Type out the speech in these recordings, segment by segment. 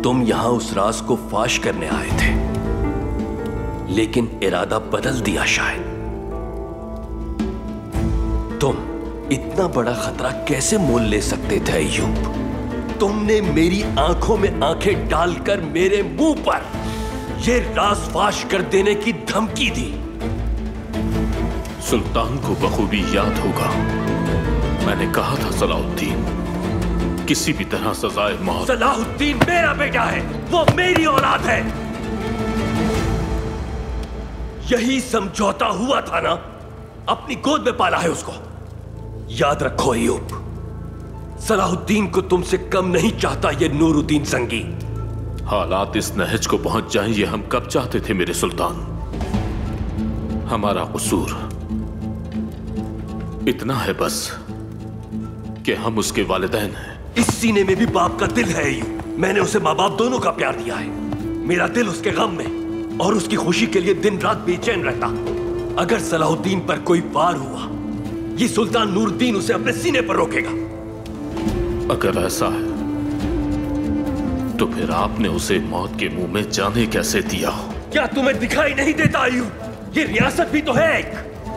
तुम यहां उस राज को फाश करने आए थे, लेकिन इरादा बदल दिया शायद। तुम इतना बड़ा खतरा कैसे मोल ले सकते थे अय्यूब? तुमने मेरी आंखों में आंखें डालकर मेरे मुंह पर यह राज फाश कर देने की धमकी दी। सुल्तान को बखूबी याद होगा, मैंने कहा था सलाहुद्दीन किसी भी तरह सजाए मौत। सलाहुद्दीन मेरा बेटा है, वो मेरी औलाद है। यही समझौता हुआ था ना? अपनी गोद में पाला है उसको। याद रखो अय्यूब, सलाहुद्दीन को तुमसे कम नहीं चाहता ये नूरुद्दीन जंगी। हालात इस नहज को पहुंच जाएं ये हम कब चाहते थे मेरे सुल्तान। हमारा कसूर इतना है बस कि हम उसके वालिदैन हैं। इस सीने में भी बाप का दिल है अय्यूब। मैंने उसे माँ बाप दोनों का प्यार दिया है। मेरा दिल उसके गम में और उसकी खुशी के लिए दिन रात बेचैन रहता। अगर सलाहुद्दीन पर कोई वार हुआ, ये सुल्तान नूरुद्दीन उसे अपने सीने पर रोकेगा। अगर ऐसा है तो फिर आपने उसे मौत के मुंह में जाने कैसे दिया? क्या तुम्हें दिखाई नहीं देता अय्यूब? ये रियासत भी तो है एक।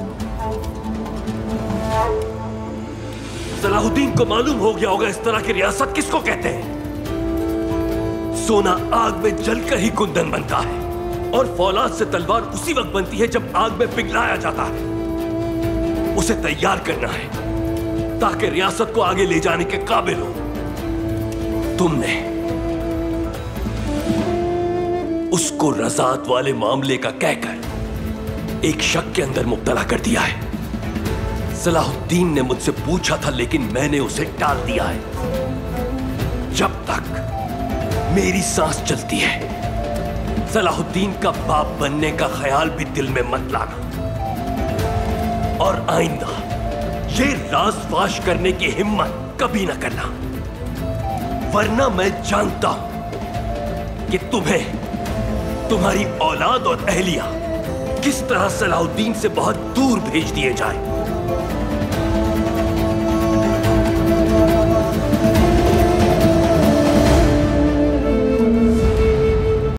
सलाहुद्दीन को मालूम हो गया होगा इस तरह की रियासत किसको कहते हैं। सोना आग में जलकर ही कुंदन बनता है, और फौलाद से तलवार उसी वक्त बनती है जब आग में पिघलाया जाता है। उसे तैयार करना है ताकि रियासत को आगे ले जाने के काबिल हो। तुमने उसको रज़ात वाले मामले का कहकर एक शक के अंदर मुब्तला कर दिया है। सलाहुद्दीन ने मुझसे पूछा था, लेकिन मैंने उसे टाल दिया है। जब तक मेरी सांस चलती है, सलाहुद्दीन का बाप बनने का ख्याल भी दिल में मत लाना। और आइंदा ये राज फाश करने की हिम्मत कभी ना करना, वरना मैं जानता हूं कि तुम्हें, तुम्हारी औलाद और अहलिया किस तरह सलाहुद्दीन से बहुत दूर भेज दिए जाए।